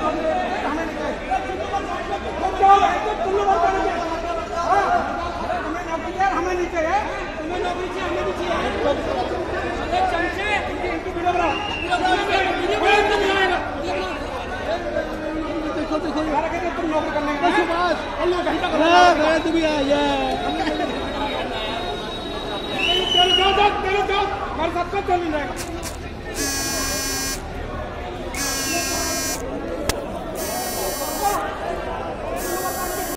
हमें नहीं चाहिए, तुम्हें नौकरी चाहिए, हमें भी चाहिए। तुम नौकरी करने तू भी आया मेरे साथ चल नहीं जाएगा।